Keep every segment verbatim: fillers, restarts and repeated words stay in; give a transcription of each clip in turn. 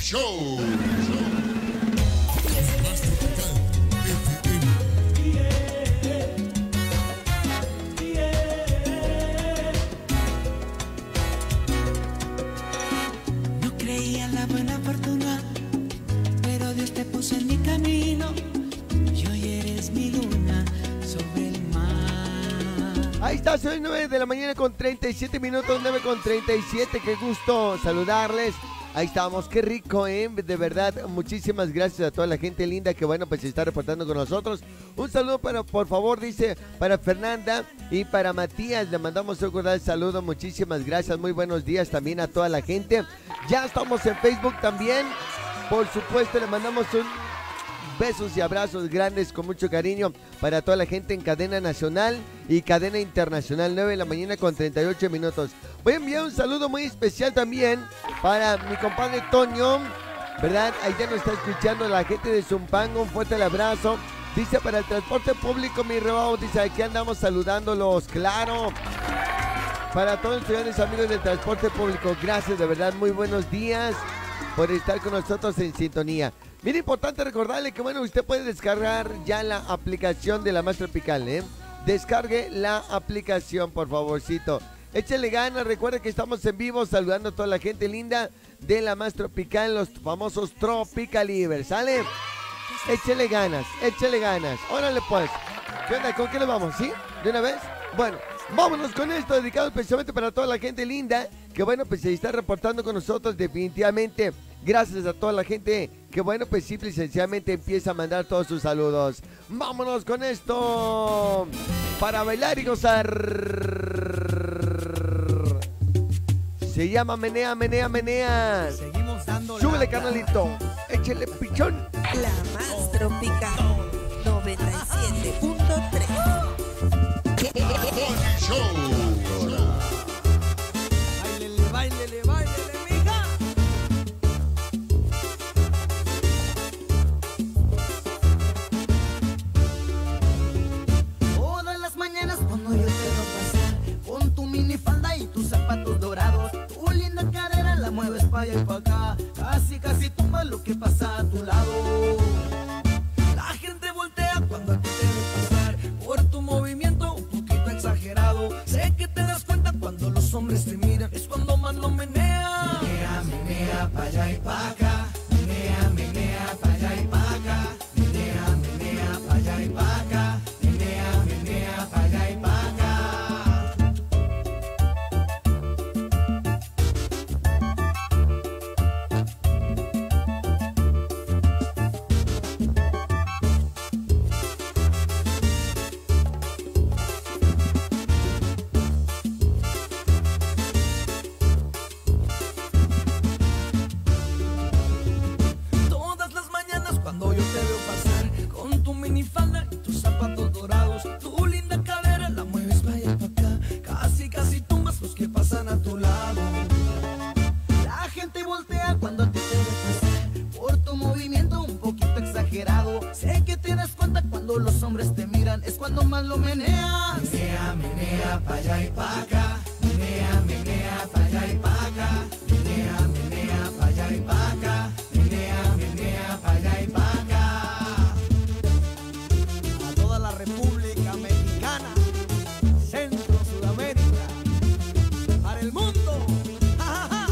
Show. No creía en la buena fortuna, pero Dios te puso en mi camino y hoy eres mi luna sobre el mar. Ahí está, son nueve de la mañana con treinta y siete minutos, nueve con treinta y siete, qué gusto saludarles. Ahí estamos, qué rico, ¿eh? De verdad, muchísimas gracias a toda la gente linda que, bueno, pues se está reportando con nosotros. Un saludo, para, por favor, dice, para Fernanda y para Matías. Le mandamos un cordial saludo, muchísimas gracias. Muy buenos días también a toda la gente. Ya estamos en Facebook también. Por supuesto, le mandamos un besos y abrazos grandes con mucho cariño para toda la gente en cadena nacional y cadena internacional, nueve de la mañana con treinta y ocho minutos. Voy a enviar un saludo muy especial también para mi compadre Toño, ¿verdad? Ahí ya nos está escuchando la gente de Zumpango, un fuerte abrazo. Dice, para el transporte público, mi rebao, dice, aquí andamos saludándolos, claro. Para todos los ciudadanos amigos del transporte público, gracias, de verdad, muy buenos días por estar con nosotros en sintonía. Mira, importante recordarle que, bueno, usted puede descargar ya la aplicación de La Más Tropical, ¿eh? Descargue la aplicación, por favorcito. Échale ganas, recuerde que estamos en vivo saludando a toda la gente linda de La Más Tropical, los famosos Tropicalivers, ¿sale? Échale ganas, échale ganas. Órale pues. ¿Qué onda? ¿Con qué le vamos? ¿Sí? ¿De una vez? Bueno, vámonos con esto, dedicado especialmente para toda la gente linda que, bueno, pues se está reportando con nosotros definitivamente. Gracias a toda la gente que, bueno, pues simple y sencillamente empieza a mandar todos sus saludos. Vámonos con esto para bailar y gozar. Se llama Menea, Menea, Menea. Seguimos dando. Súbele, carnalito. Échele pichón. La Más Tropical noventa y siete punto tres. Show. Báilele, báilele, báilele, mija. Todas las mañanas cuando yo te veo pasar con tu minifalda y tus zapatos dorados, tu linda cadera la mueves pa' allá y pa' acá, casi casi tumba lo que pasa a tu lado. La gente voltea cuando a ti te ve pasar por tu movimiento un poquito exagerado. Sé que te das cuenta cuando los hombres te miran, es cuando más lo menea. Menea, menea, pa' allá y pa' acá. Menea, menea, pa' allá y pa' acá. Menea, menea, pa' allá y pa' acá. Menea, menea, pa' allá y pa' acá. Todas las mañanas cuando yo te veo pasar con tu minifalda y tus zapatos dorados, tu linda cadera la mueves para allá y para acá, casi casi tumbas los que pasan a tu lado. La gente voltea cuando a ti te ve pasar por tu movimiento un poquito exagerado. Sé que te das cuenta cuando los hombres te miran, es cuando más lo meneas. Menea, menea, pa' allá y pa' acá. Menea, menea, pa' allá y pa' acá. Menea, menea, pa' allá y pa' acá. Menea, menea, pa' allá y pa' acá. A toda la República Mexicana, Centro, Sudamérica, para el mundo. ¡Ja, ja, ja!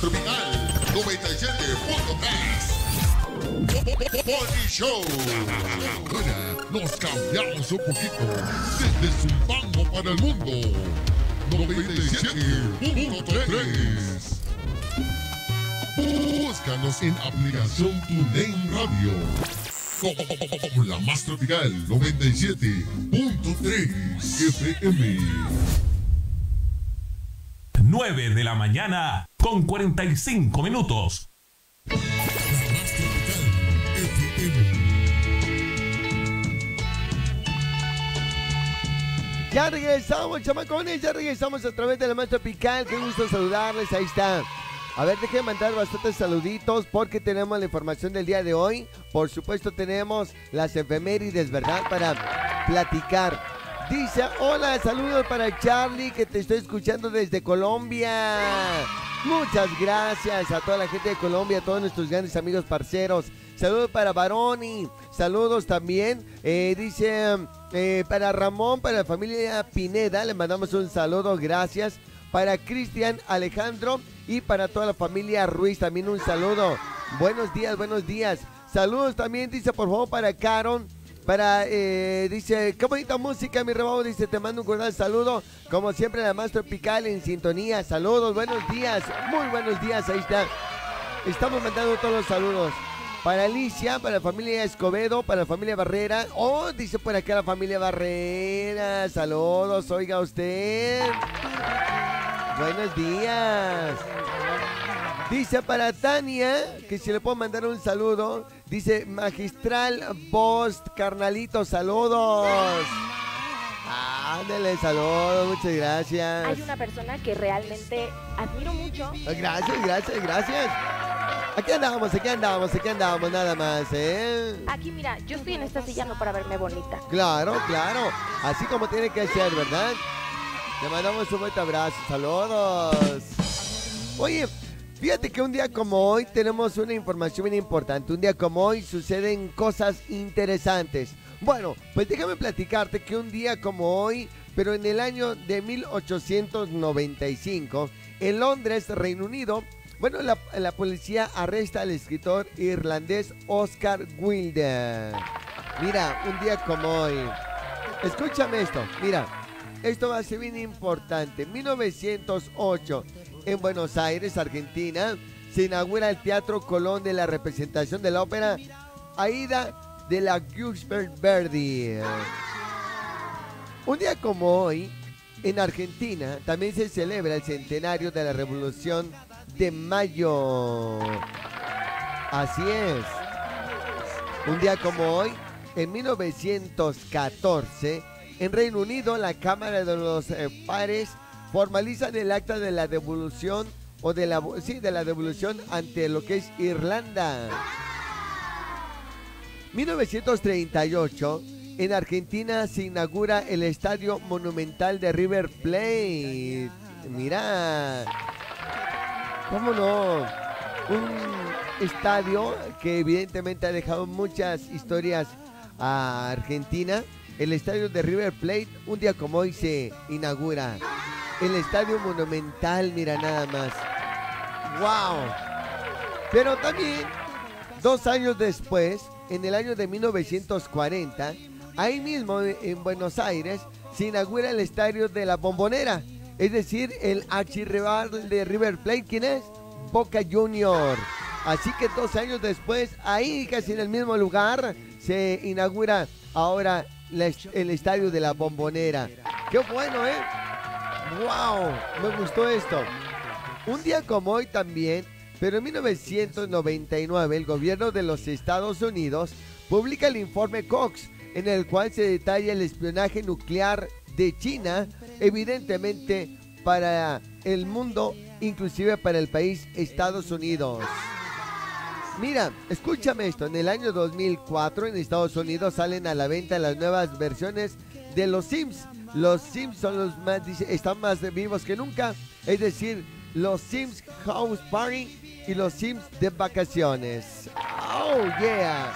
Tropical noventa y siete punto tres. Body Show. Ahora nos cambiamos un poquito. Desde Zumpango para el mundo. noventa y siete punto tres. Búscanos en aplicación TuneIn Radio. Con la más tropical noventa y siete punto tres F M. nueve de la mañana con cuarenta y cinco minutos. La más tropical F M. Ya regresamos, chamacones, ya regresamos a través de la más tropical. Qué gusto saludarles, ahí está. A ver, déjenme mandar bastantes saluditos porque tenemos la información del día de hoy. Por supuesto tenemos las efemérides, ¿verdad? Para platicar. Dice, hola, saludos para Charlie, que te estoy escuchando desde Colombia. Muchas gracias a toda la gente de Colombia, a todos nuestros grandes amigos parceros. Saludos para Baroni, saludos también, eh, dice, eh, para Ramón, para la familia Pineda, le mandamos un saludo, gracias. Para Cristian Alejandro y para toda la familia Ruiz, también un saludo. Buenos días, buenos días. Saludos también, dice, por favor, para Caron. Para, eh, dice, qué bonita música, mi rebabo, dice, te mando un cordial saludo. Como siempre, la más tropical en sintonía. Saludos, buenos días, muy buenos días, ahí está. Estamos mandando todos los saludos. Para Alicia, para la familia Escobedo, para la familia Barrera. Oh, dice por acá la familia Barrera. Saludos, oiga usted. Buenos días. Dice para Tania, que si le puedo mandar un saludo. Dice, magistral Bost, carnalito, saludos. Ándale, saludos, muchas gracias. Hay una persona que realmente admiro mucho. Gracias, gracias, gracias. Aquí andamos, aquí andamos, aquí andamos, nada más, ¿eh? Aquí, mira, yo estoy en esta silla no para verme bonita. Claro, claro. Así como tiene que ser, ¿verdad? Le mandamos un fuerte abrazo, saludos. Oye, fíjate que un día como hoy tenemos una información bien importante. Un día como hoy suceden cosas interesantes. Bueno, pues déjame platicarte que un día como hoy, pero en el año de mil ochocientos noventa y cinco, en Londres, Reino Unido, bueno, la, la policía arresta al escritor irlandés Oscar Wilde. Mira, un día como hoy. Escúchame esto, mira, esto va a ser bien importante. En mil novecientos ocho, en Buenos Aires, Argentina, se inaugura el Teatro Colón de la representación de la ópera Aida de la Giuseppe Verdi. Un día como hoy, en Argentina, también se celebra el centenario de la Revolución de Mayo. Así es. Un día como hoy, en mil novecientos catorce, en Reino Unido, la Cámara de los eh, Pares formalizan el acta de la devolución o de la sí, de la devolución ante lo que es Irlanda. mil novecientos treinta y ocho, en Argentina se inaugura el Estadio Monumental de River Plate. Mira, ¿cómo no? Un estadio que evidentemente ha dejado muchas historias a Argentina. El estadio de River Plate, un día como hoy se inaugura. El Estadio Monumental, mira nada más. ¡Wow! Pero también, dos años después, en el año de mil novecientos cuarenta, ahí mismo en Buenos Aires, se inaugura el Estadio de la Bombonera. Es decir, el archirrival de River Plate, ¿quién es? Boca Junior. Así que dos años después, ahí casi en el mismo lugar, se inaugura ahora la, el Estadio de la Bombonera. ¡Qué bueno, eh! ¡Wow! Me gustó esto. Un día como hoy también, pero en mil novecientos noventa y nueve, el gobierno de los Estados Unidos publica el informe Cox, en el cual se detalla el espionaje nuclear de China, evidentemente para el mundo, inclusive para el país Estados Unidos. Mira, escúchame esto, en el año dos mil cuatro en Estados Unidos salen a la venta las nuevas versiones de los Sims. Los Sims son los más, dice, están más vivos que nunca, es decir, los Sims House Party y los Sims de vacaciones. Oh yeah.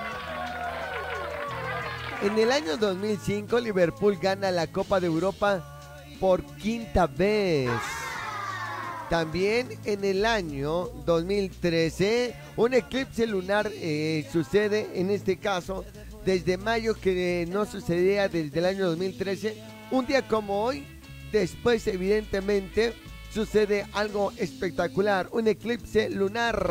En el año dos mil cinco, Liverpool gana la Copa de Europa por quinta vez. También en el año dos mil trece, un eclipse lunar eh, sucede, en este caso, desde mayo, que no sucedía desde el año dos mil trece. Un día como hoy, después evidentemente sucede algo espectacular, un eclipse lunar.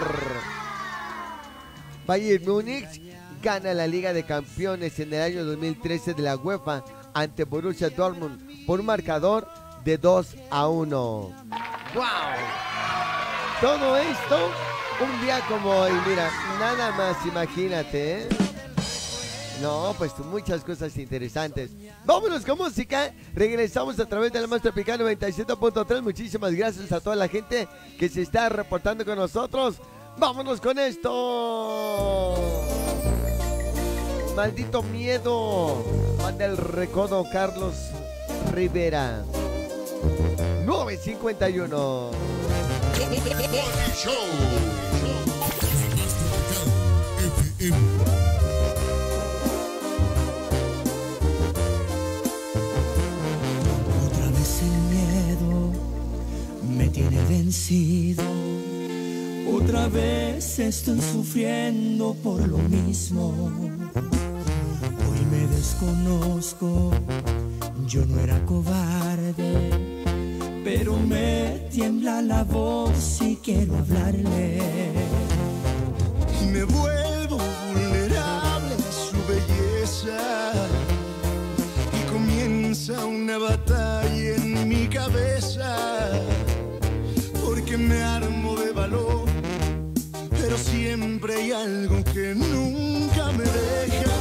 Bayern Múnich gana la Liga de Campeones en el año dos mil trece de la UEFA ante Borussia Dortmund por un marcador de dos a uno. ¡Wow! Todo esto un día como hoy, mira, nada más, imagínate, ¿eh? No, pues muchas cosas interesantes. Vámonos con música. Regresamos a través de la Más Tropical noventa y siete punto tres. Muchísimas gracias a toda la gente que se está reportando con nosotros. Vámonos con esto. Maldito miedo. Manda el recodo Carlos Rivera. nueve cincuenta y uno. Morning Show. Más Tropical F M. Me tiene vencido. Otra vez estoy sufriendo por lo mismo. Hoy me desconozco. Yo no era cobarde, pero me tiembla la voz y quiero hablarle. Me vuelvo vulnerable a su belleza y comienza una batalla en mi cabeza. Porque me armo de valor, pero siempre hay algo que nunca me deja.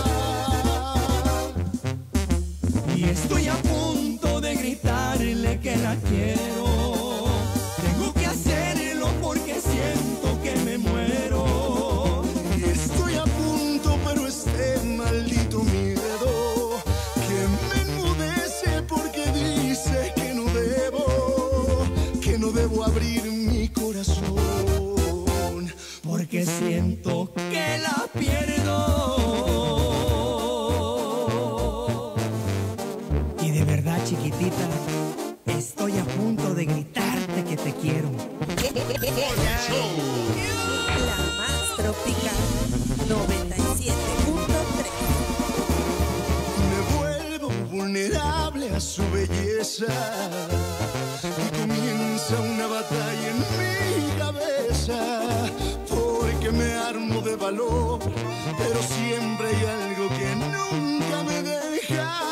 Y estoy a punto de gritarle que la quiero. Tengo que hacerlo porque siento que me muero. Y estoy a punto, pero este maldito miedo que me enmudece porque dice que no debo, que no debo abrir mi corazón, porque siento que la pierdo. Y de verdad, chiquitita, estoy a punto de gritarte que te quiero. La Más Tropical noventa y siete punto tres. Me vuelvo vulnerable a su belleza y comienza una batalla en mi cabeza, porque me armo de valor, pero siempre hay algo que nunca me deja.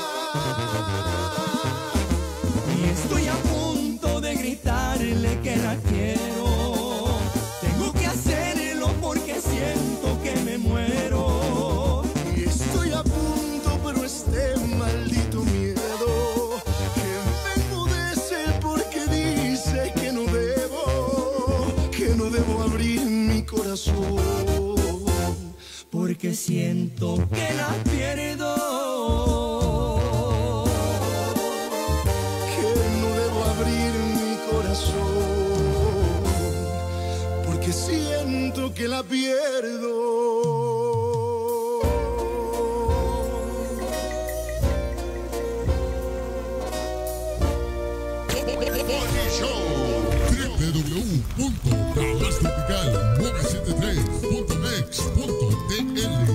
Y estoy a punto de gritarle que la quiero. Tengo que hacerlo porque siento que me muero. Y estoy a punto, pero este maldito miedo que me enmudece porque dice que no debo, que no debo abrir mi corazón, porque siento que la pierdo, que no debo abrir mi corazón, porque siento que la pierdo. Morning Show. w w w punto la más tropical novecientos setenta y tres punto mex punto d l.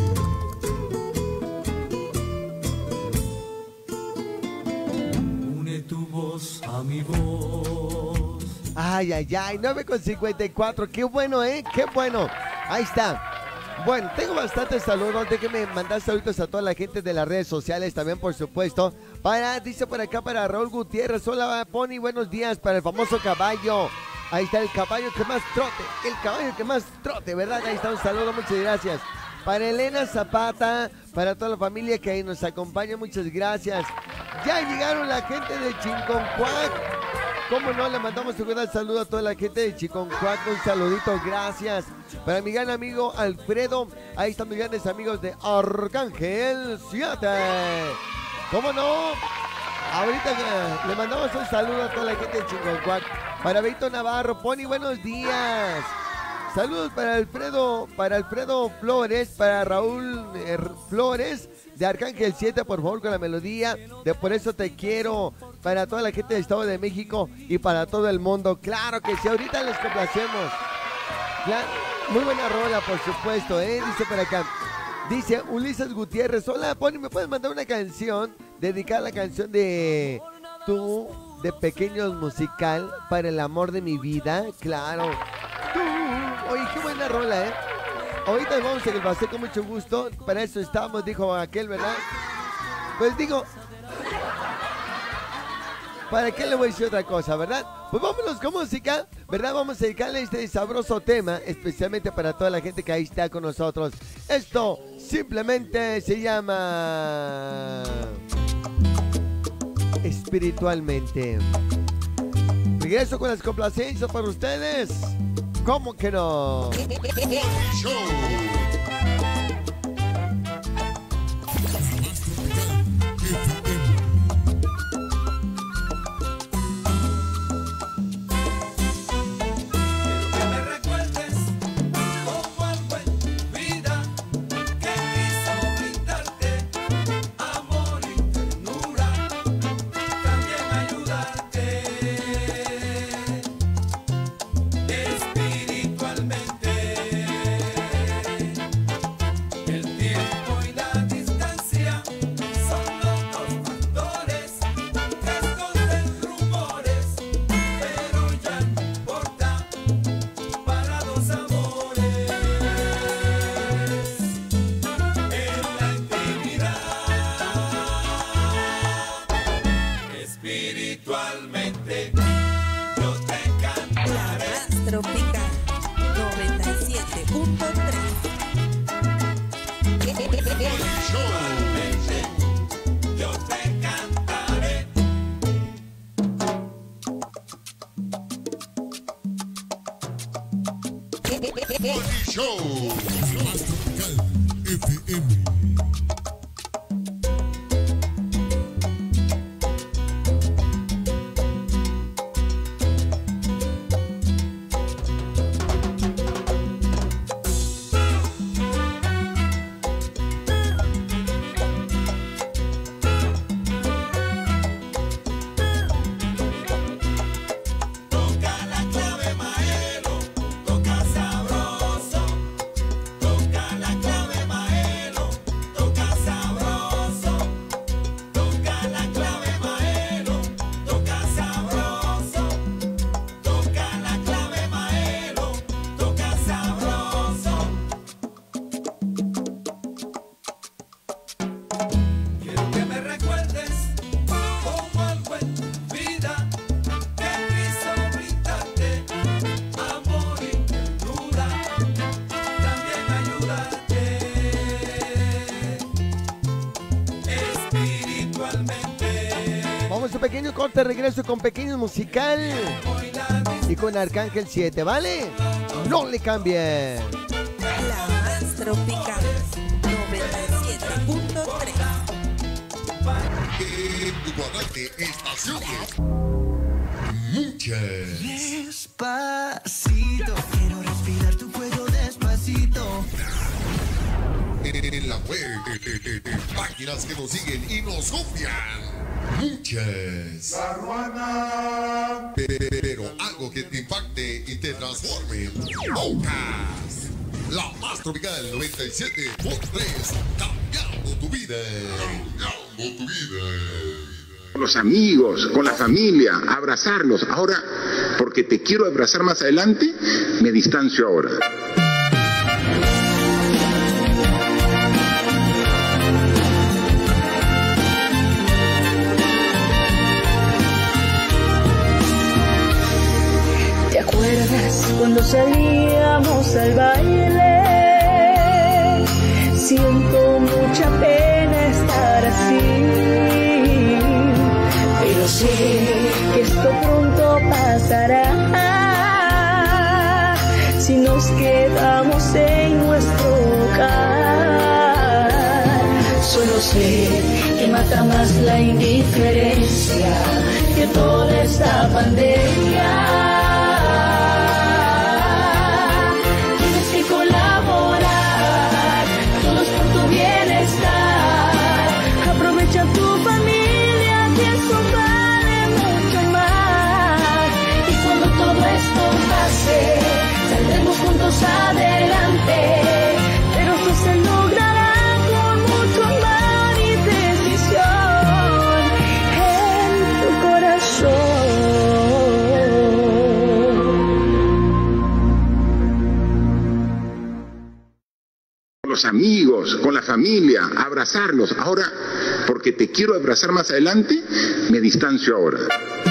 Une tu voz a mi voz. Ay, ay, ay, nueve con cincuenta y cuatro. Qué bueno, ¿eh? Qué bueno. Ahí está. Bueno, tengo bastantes saludos. Déjenme mandar saludos a toda la gente de las redes sociales también, por supuesto. Para, dice por acá, para Raúl Gutiérrez. Hola, Pony, buenos días. Para el famoso caballo. Ahí está el caballo que más trote. El caballo que más trote, ¿verdad? Ahí está un saludo, muchas gracias. Para Elena Zapata, para toda la familia que ahí nos acompaña, muchas gracias. Ya llegaron la gente de Chinconcuac. ¿Cómo no? Le mandamos un gran saludo a toda la gente de Chiconcuac. Un saludito, gracias. Para mi gran amigo Alfredo. Ahí están mis grandes amigos de Arcángel siete. ¿Cómo no? Ahorita eh, le mandamos un saludo a toda la gente de Chiconcuac. Para Beto Navarro, Pony, buenos días. Saludos para Alfredo, para Alfredo Flores, para Raúl eh, Flores de Arcángel siete, por favor, con la melodía de Por Eso Te Quiero. para toda la gente del Estado de México y para todo el mundo. Claro que sí, ahorita les complacemos. Claro, muy buena rola, por supuesto, ¿eh? Dice por acá. Dice Ulises Gutiérrez, hola, Pony, ¿me puedes mandar una canción? Dedicada a la canción de Tú, de Pequeños Musical, para el amor de mi vida. Claro. Tú. Oye, qué buena rola, ¿eh? Ahorita vamos a que lo hacer con mucho gusto. Para eso estamos, dijo aquel, ¿verdad? Pues digo, ¿para qué le voy a decir otra cosa, verdad? Pues vámonos con música, ¿verdad? Vamos a dedicarle este sabroso tema, especialmente para toda la gente que ahí está con nosotros. Esto simplemente se llama Espiritualmente. Regreso con las complacencias para ustedes. ¿Cómo que no? Show. Pequeño corte, regreso con Pequeño Musical y con Arcángel siete, ¿vale? No le cambie. La más tropical, noventa y siete punto tres. En Guadalajara, estaciones. Muchas. Despacito, quiero respirar tu cuello despacito. En la web, eh, eh, páginas que nos siguen y nos copian. Muchas. La Ruana. Pero algo que te impacte y te transforme. Pocas. La más tropical noventa y siete punto tres. Cambiando tu vida. Cambiando tu vida. Con los amigos, con la familia, abrazarlos. Ahora, porque te quiero abrazar más adelante, me distancio ahora. ¿Te acuerdas cuando salíamos al baile? Siento mucha pena estar así, pero sé que esto pronto pasará si nos quedamos en nuestro hogar. Solo sé que mata más la indiferencia que toda esta pandemia. Aprovecha tu familia, que eso vale los amigos, con la familia, abrazarlos. Ahora, porque te quiero abrazar más adelante, me distancio ahora.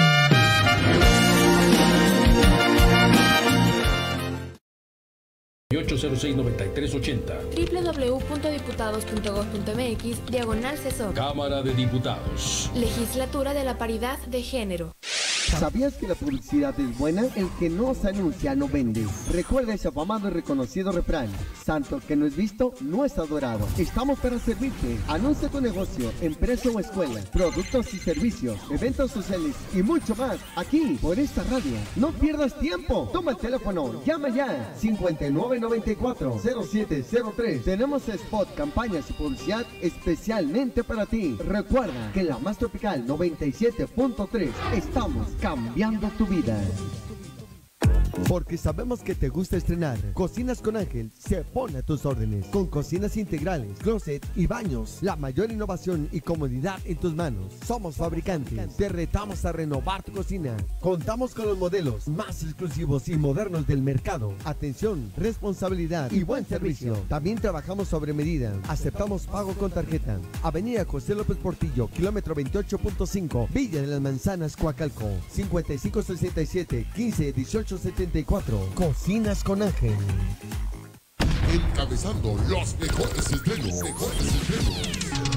ocho cero seis, noventa y tres ochenta. doble u doble u doble u punto diputados punto gob punto mx diagonal CESOC. Cámara de Diputados. Legislatura de la Paridad de Género. ¿Sabías que la publicidad es buena? El que no se anuncia no vende. Recuerda ese afamado y reconocido refrán: santo que no es visto, no es adorado. Estamos para servirte. Anuncia tu negocio, empresa o escuela, productos y servicios, eventos sociales y mucho más aquí por esta radio. No pierdas tiempo. Toma el teléfono, llama ya. cincuenta y nueve noventa y cuatro, cero siete cero tres. Tenemos spot, campañas y publicidad especialmente para ti. Recuerda que en la más tropical noventa y siete punto tres estamos cambiando tu vida. Porque sabemos que te gusta estrenar. Cocinas con Ángel se pone a tus órdenes. Con cocinas integrales, closet y baños. La mayor innovación y comodidad en tus manos. Somos fabricantes. Te retamos a renovar tu cocina. Contamos con los modelos más exclusivos y modernos del mercado. Atención, responsabilidad y buen servicio. También trabajamos sobre medida. Aceptamos pago con tarjeta. Avenida José López Portillo, kilómetro veintiocho punto cinco, Villa de las Manzanas, Coacalco. cincuenta y cinco sesenta y siete, quince dieciocho setenta y cuatro. Cocinas con Ángel. Encabezando los mejores estrenos. Mejores estrenos.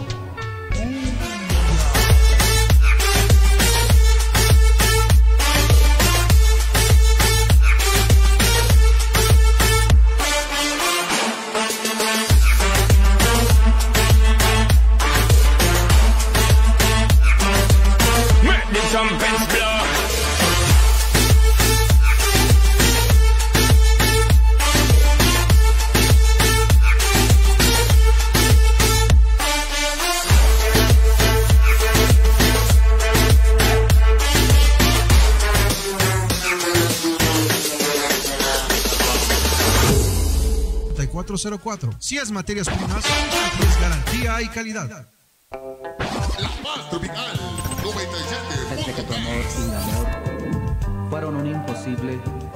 cuatro cero cuatro. Si es materias primas, aquí es garantía y calidad. La más tropical noventa y siete. Desde que tu amor y mi amor fueron un imposible,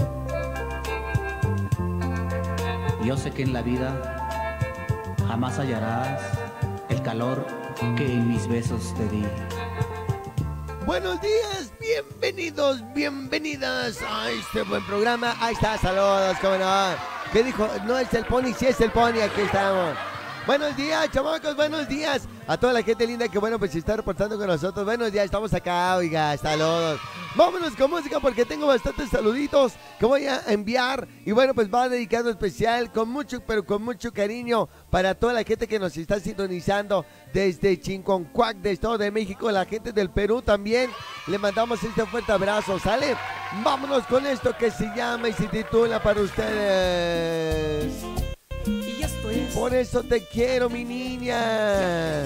yo sé que en la vida jamás hallarás el calor que en mis besos te di. Buenos días, bienvenidos, bienvenidas a este buen programa. Ahí está, saludos, cómo no. ¿Qué dijo? No es el Pony, sí es el Pony, aquí estamos. Buenos días, chamacos, buenos días a toda la gente linda que, bueno, pues se está reportando con nosotros. Buenos días, estamos acá, oiga, saludos. Vámonos con música porque tengo bastantes saluditos que voy a enviar. Y bueno, pues va dedicado especial con mucho, pero con mucho cariño para toda la gente que nos está sintonizando desde Chinconcuac, de Estado de México, la gente del Perú también. Le mandamos este fuerte abrazo, ¿sale? Vámonos con esto que se llama y se titula para ustedes. Y esto es... Por eso te quiero, mi niña.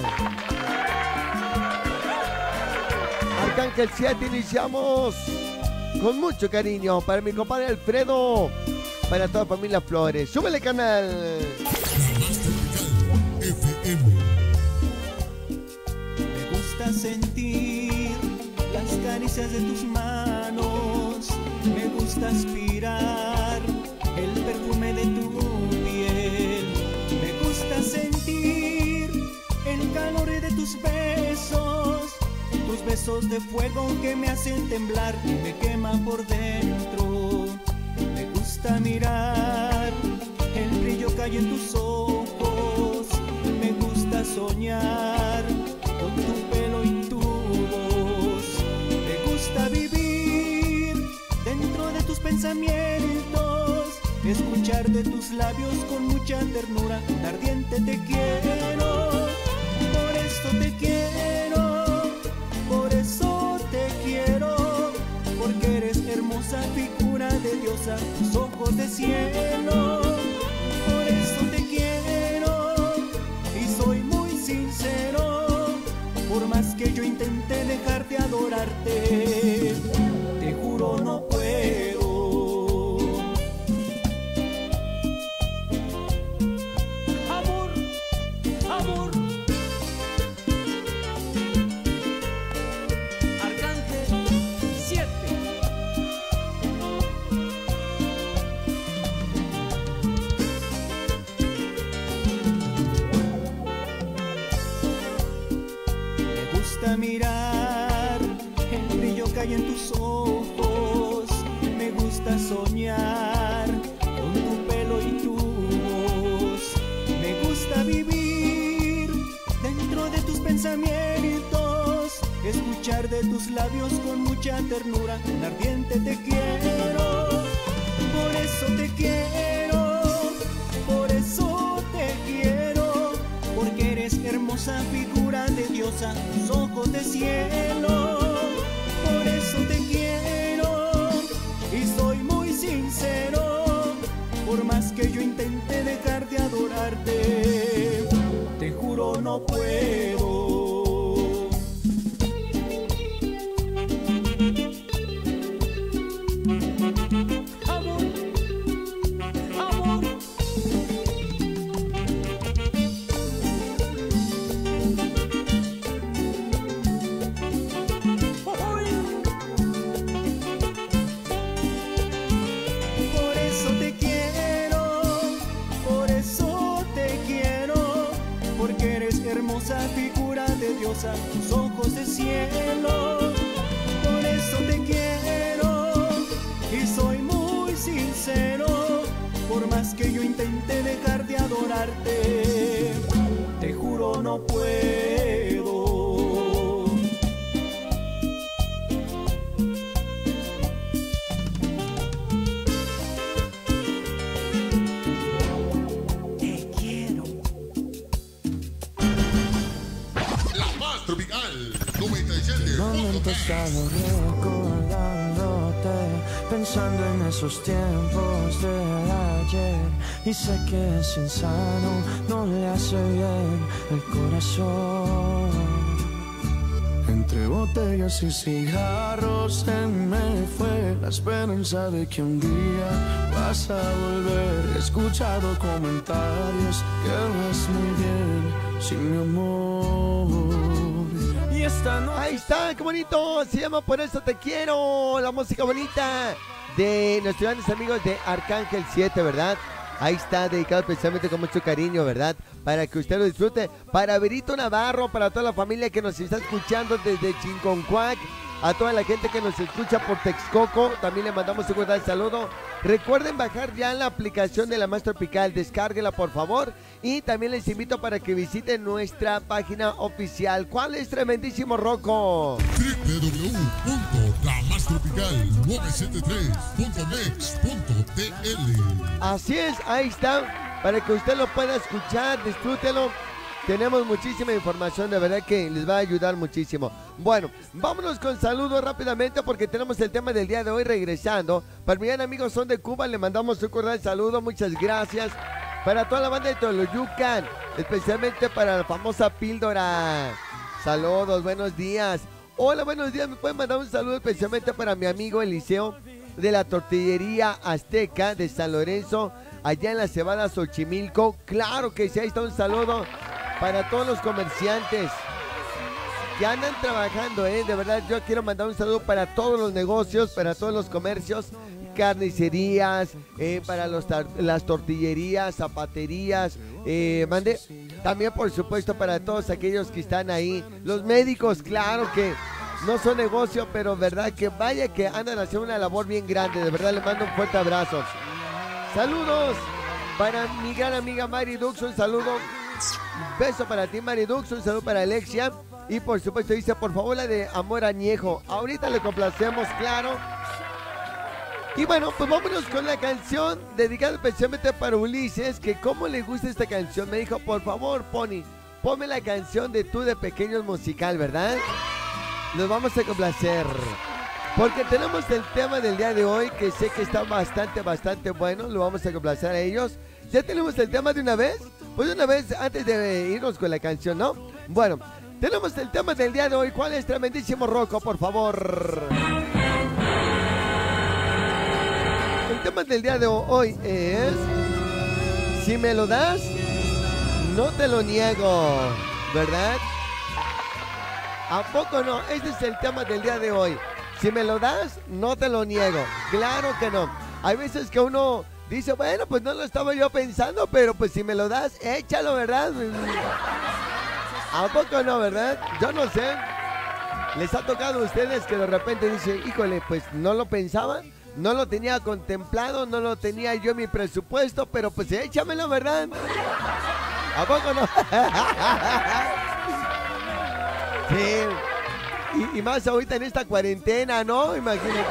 Arcángel siete, iniciamos con mucho cariño para mi compadre Alfredo, para toda familia Flores. ¡Súbele, canal! Me gusta sentir las caricias de tus manos, me gusta aspirar el perfume de tu piel, me gusta sentir el calor de tus besos, tus besos de fuego que me hacen temblar y me queman por dentro. Me gusta mirar el brillo que hay en tus ojos, me gusta soñar con tu pelo y tu voz, me gusta vivir dentro de tus pensamientos, escuchar de tus labios con mucha ternura, ardiente te quiero, por esto te quiero, por eso te quiero, porque eres hermosa figura de diosa, tus ojos de cielo, por eso te quiero, y soy muy sincero, por más que yo intente dejar de adorarte, te juro no puedo. Amor, amor. Arcángel siete. gusta mirar el brillo que hay en tus ojos. Me gusta soñar con tu pelo y tu voz. Me gusta vivir dentro de tus pensamientos, escuchar de tus labios con mucha ternura. Un ardiente te quiero, por eso te quiero, por eso te quiero, porque eres hermosa figura de diosa, tus ojos de cielo. Por eso te quiero y soy muy sincero, por más que yo intente dejar de adorarte, te juro no puedo. Figura de diosa, tus ojos de cielo. Por eso te quiero y soy muy sincero, por más que yo intente dejar de adorarte, te juro no puedo. Tropical noventa y siete. Momento estaba recordándote, pensando en esos tiempos de ayer, y sé que es insano, no le hace bien el corazón. Entre botellas y cigarros se me fue la esperanza de que un día vas a volver. He escuchado comentarios que vas muy bien sin mi amor. No... Ahí está, qué bonito, se llama Por Eso Te Quiero, la música bonita de nuestros grandes amigos de Arcángel siete, ¿verdad? Ahí está, dedicado especialmente con mucho cariño, ¿verdad? Para que usted lo disfrute, para Berito Navarro, para toda la familia que nos está escuchando desde Chinconcuac, a toda la gente que nos escucha por Texcoco, también le mandamos un cordial saludo. Recuerden bajar ya la aplicación de La Más Tropical, descárguela por favor, y también les invito para que visiten nuestra página oficial. ¿Cuál es, tremendísimo Rocco? doble u doble u doble u punto la más tropical novecientos setenta y tres punto mex punto t l. Así es, ahí está, para que usted lo pueda escuchar, disfrútelo. Tenemos muchísima información, de verdad que les va a ayudar muchísimo. Bueno, vámonos con saludos rápidamente porque tenemos el tema del día de hoy regresando. Para mi gran amigo Son de Cuba le mandamos un cordial saludo, muchas gracias. Para toda la banda de Toloyucan, especialmente para la famosa píldora. Saludos, buenos días. Hola, buenos días, me pueden mandar un saludo especialmente para mi amigo Eliseo de la Tortillería Azteca de San Lorenzo, allá en la Cebada Xochimilco. Claro que sí, ahí está un saludo para todos los comerciantes que andan trabajando, ¿eh? De verdad, yo quiero mandar un saludo para todos los negocios, para todos los comercios, carnicerías, eh, para los las tortillerías, zapaterías, eh, mande. También, por supuesto, para todos aquellos que están ahí, los médicos, claro que no son negocio, pero verdad que vaya que andan haciendo una labor bien grande. De verdad, les mando un fuerte abrazo. Saludos para mi gran amiga Mari Dux, un saludo. Un beso para ti, Maridux, un saludo para Alexia. Y por supuesto dice, por favor, la de Amor Añejo. Ahorita le complacemos, claro. Y bueno, pues vámonos con la canción dedicada especialmente para Ulises, que cómo le gusta esta canción. Me dijo, por favor, Pony, ponme la canción de Tú de Pequeños musical, ¿verdad? Nos vamos a complacer, porque tenemos el tema del día de hoy, que sé que está bastante, bastante bueno. Lo vamos a complacer a ellos. ¿Ya tenemos el tema de una vez? Pues de una vez, antes de irnos con la canción, ¿no? Bueno, tenemos el tema del día de hoy. ¿Cuál es, tremendísimo Rocco, por favor? El tema del día de hoy es... Si me lo das, no te lo niego, ¿verdad? ¿A poco no? Este es el tema del día de hoy. Si me lo das, no te lo niego. Claro que no. Hay veces que uno... dice, bueno, pues no lo estaba yo pensando, pero pues si me lo das, échalo, ¿verdad? ¿A poco no, verdad? Yo no sé. ¿Les ha tocado a ustedes que de repente dicen, híjole, pues no lo pensaba, no lo tenía contemplado, no lo tenía yo en mi presupuesto, pero pues échamelo, ¿verdad? ¿A poco no? Sí. Y, y más ahorita en esta cuarentena, ¿no? Imagínate.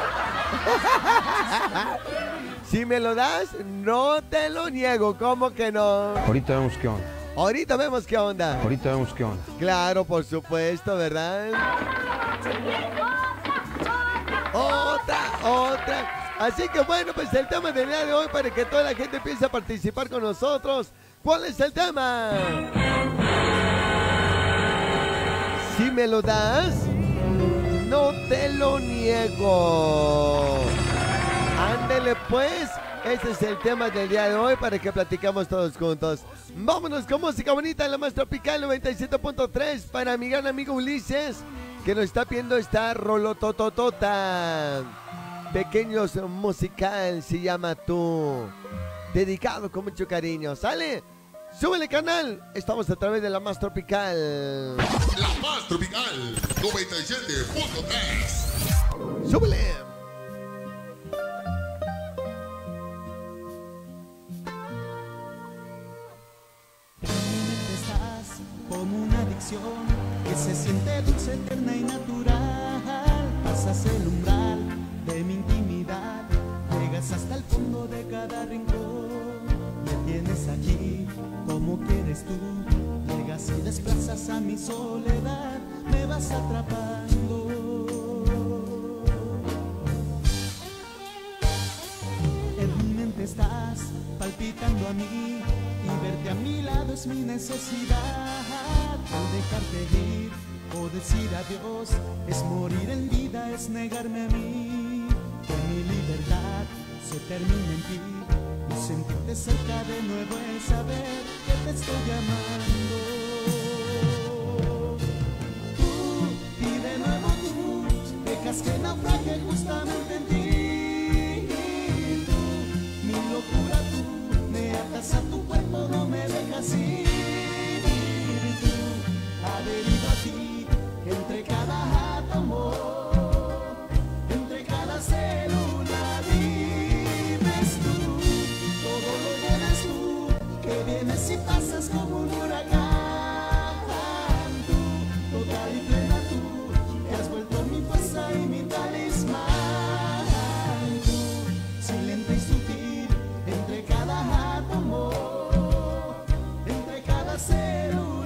Si me lo das, no te lo niego, ¿cómo que no? Ahorita vemos qué onda. Ahorita vemos qué onda. Ahorita vemos qué onda. Claro, por supuesto, ¿verdad? Otra, otra. Así que bueno, pues el tema del día de hoy para que toda la gente empiece a participar con nosotros. ¿Cuál es el tema? Si me lo das, no te lo niego. Ándele pues. Ese es el tema del día de hoy para que platicamos todos juntos. Vámonos con música bonita en la más tropical noventa y siete punto tres para mi gran amigo Ulises, que nos está pidiendo esta rolotototota. Pequeños musical se llama Tú. Dedicado con mucho cariño. ¿Sale? ¡Súbele, canal! Estamos a través de la más tropical. La más tropical noventa y siete punto tres. ¡Súbele! Como una adicción que se siente dulce, eterna y natural. Pasas el umbral de mi intimidad, llegas hasta el fondo de cada rincón. Me tienes aquí como quieres tú, llegas y desplazas a mi soledad, me vas atrapando. En mi mente estás palpitando a mí, y verte a mi lado es mi necesidad. Al dejarte ir o decir adiós, es morir en vida, es negarme a mí. Que mi libertad se termine en ti, y sentirte cerca de nuevo es saber que te estoy llamando. Tú, y de nuevo tú, dejas que naufrague justamente en ti. Tú, mi locura tú, me atas a tu cuerpo, no me dejas ir. Adherido a ti, entre cada átomo, entre cada célula vives tú, todo lo llenas tú, que vienes y pasas como un huracán. Tú, total y plena tú, te has vuelto mi fuerza y mi talismán. Tú, silente y sutil, entre cada átomo, entre cada célula.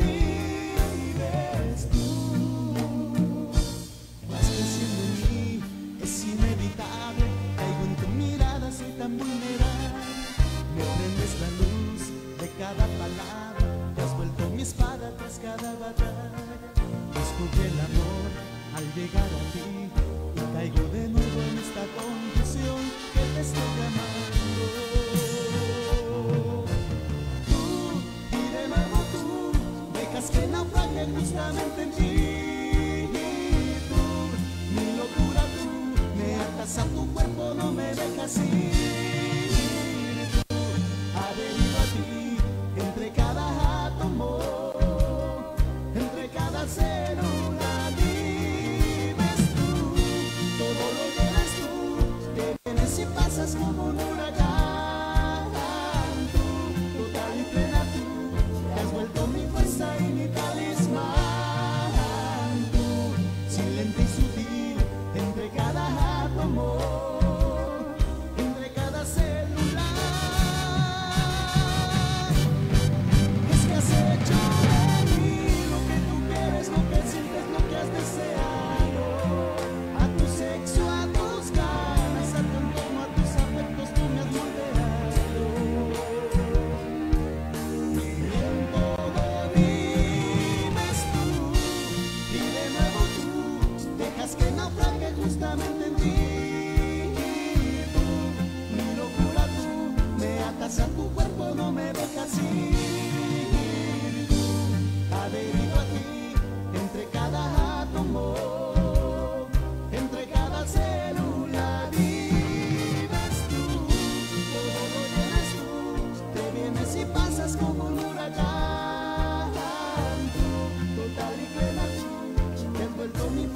Tan vulnerable, me prendes la luz de cada palabra, te has vuelto mi espada tras cada batalla. Descubrí el amor al llegar a ti, y caigo de nuevo en esta confusión que te estoy llamando. Tú, y de nuevo tú, dejas que naufrague justamente en ti. Tú, mi locura tú, me atas a tu cuerpo, no me dejas ir. Adherido a ti, entre cada átomo, entre cada célula vives tú, todo lo llenas tú, que vienes y pasas como un huracán. Tú, total y plena tú, te has vuelto mi fuerza y mi talismán. Tú, silente y sutil, entre cada átomo, entre cada célula. Es que has hecho de mí lo que tú quieres, lo que sientes, lo que has deseado. A tu sexo, a tus ganas, a tu entorno, a tus afectos, tú me has moldeado. Y en todo vives tú, y de nuevo tú, dejas que naufrague justamente en ti. A tu cuerpo, no me dejas ir. Adherido a ti, entre cada átomo, entre cada célula vives tú, todo lo llenas tú, te vienes y pasas como un huracán. Tú, total y plena tú, te has vuelto mi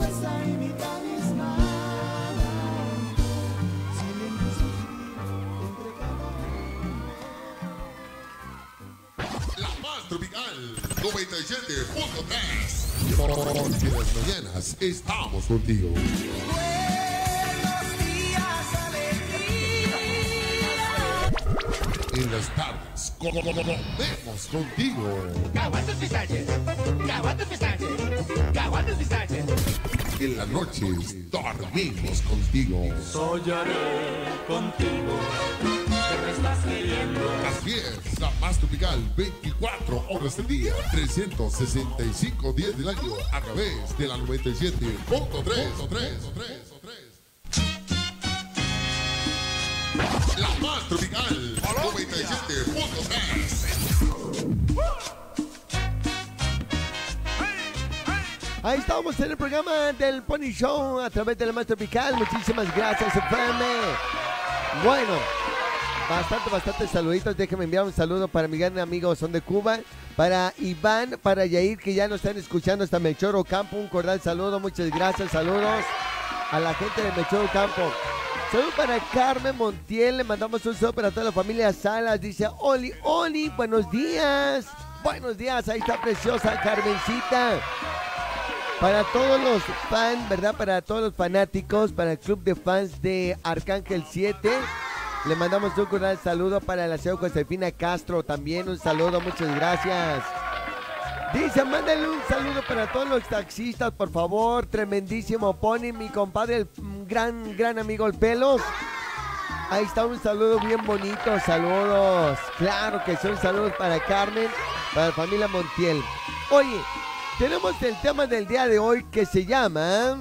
más tropical, noventa y siete punto tres. Porque las mañanas estamos contigo. En las tardes, comemos contigo. En las noches, dormimos contigo. Soñaré contigo. ¿Qué me estás queriendo? Así es, la más tropical, veinticuatro horas del día, trescientos sesenta y cinco días del año, a través de la noventa y siete punto tres. La más tropical, noventa y siete punto tres. Ahí estamos en el programa del Pony Show a través de la más tropical. Muchísimas gracias, F M. Bueno, bastante, bastante saluditos. Déjenme enviar un saludo para mi gran amigo Son de Cuba, para Iván, para Yair, que ya nos están escuchando hasta Melchor Ocampo. Un cordial saludo, muchas gracias, saludos a la gente de Melchor Ocampo. Saludos para Carmen Montiel, le mandamos un saludo para toda la familia Salas. Dice, Oli, Oli, buenos días. Buenos días, ahí está preciosa Carmencita. Para todos los fans, ¿verdad? Para todos los fanáticos, para el club de fans de Arcángel siete, le mandamos un cordial saludo. Para la señora Josefina Castro también, un saludo, muchas gracias. Dice, mándale un saludo para todos los taxistas, por favor. Tremendísimo Pony, mi compadre, el gran, gran amigo El Pelos. Ahí está un saludo bien bonito, saludos. Claro que son saludos para Carmen, para la familia Montiel. Oye, tenemos el tema del día de hoy que se llama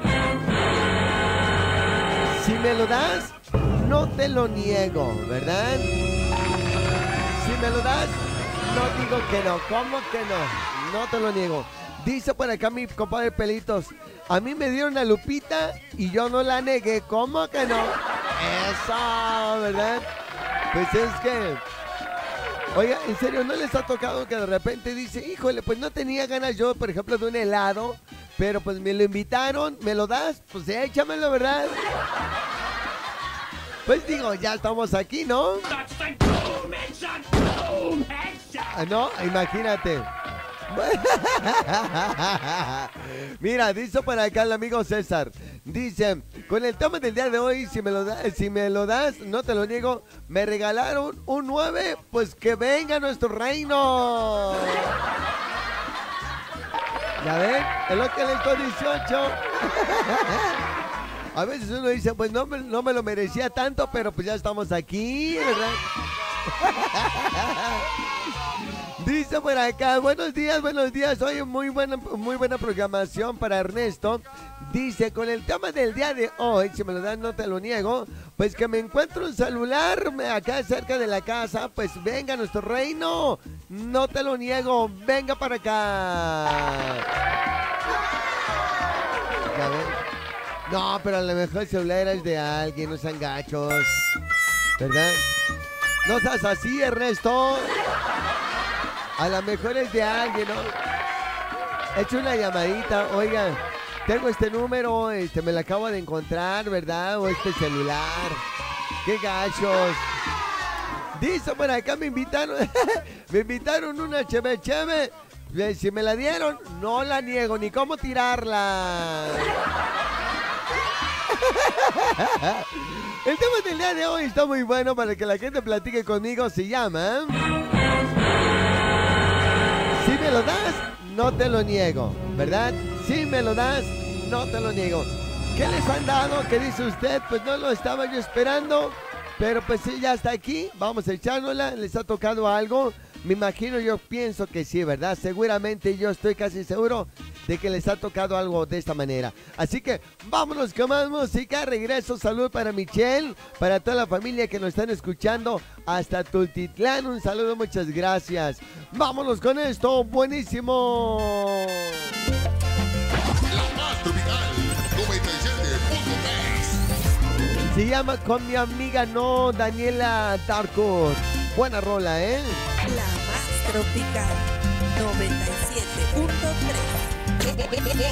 Si me lo das, no te lo niego, ¿verdad? Si me lo das, no digo que no. ¿Cómo que no? No te lo niego. Dice por acá mi compadre Pelitos, a mí me dieron la Lupita y yo no la negué. ¿Cómo que no? Eso, ¿verdad? Pues es que... Oiga, en serio, ¿no les ha tocado que de repente dice, híjole, pues no tenía ganas yo, por ejemplo, de un helado, pero pues me lo invitaron, ¿me lo das? Pues échamelo, ¿verdad? Pues digo, ya estamos aquí, ¿no? Ah, no, imagínate. Mira, dice por acá el amigo César. Dice, con el tema del día de hoy, si me lo da, si me lo das, no te lo niego. Me regalaron un nueve, pues que venga nuestro reino. ¿Ya ven? Es lo que le estoy dieciocho. A veces uno dice, pues no, no me lo merecía tanto, pero pues ya estamos aquí, ¿verdad? Dice por acá, buenos días, buenos días. Hoy muy buena, muy buena programación para Ernesto. Dice, con el tema del día de hoy, si me lo dan no te lo niego, pues que me encuentro un celular acá cerca de la casa, pues venga nuestro reino, no te lo niego, venga para acá. Ya ven. No, pero a lo mejor el celular es de alguien, no sean gachos, ¿verdad? No seas así, Ernesto. A lo mejor es de alguien, ¿no? Echa una llamadita, oiga, tengo este número, este me lo acabo de encontrar, ¿verdad? O este celular. ¡Qué gachos! Dice por acá, me invitaron, me invitaron una cheve cheve. Si me la dieron, no la niego, ni cómo tirarla. El tema del día de hoy está muy bueno para que la gente platique conmigo. Se llama... Si me lo das, no te lo niego, ¿verdad? Si me lo das, no te lo niego. ¿Qué les han dado? ¿Qué dice usted? Pues no lo estaba yo esperando, pero pues sí, ya está aquí. Vamos a echárnosla. ¿Les ha tocado algo? Me imagino, yo pienso que sí, ¿verdad? Seguramente yo estoy casi seguro de que les ha tocado algo de esta manera. Así que vámonos con más música. Regreso, salud para Michelle, para toda la familia que nos están escuchando hasta Tultitlán. Un saludo, muchas gracias. Vámonos con esto, buenísimo. La más tropical, noventa y siete punto tres. Se llama Con mi amiga no, Daniela Darko. Buena rola, ¿eh? La más tropical, noventa y siete punto tres.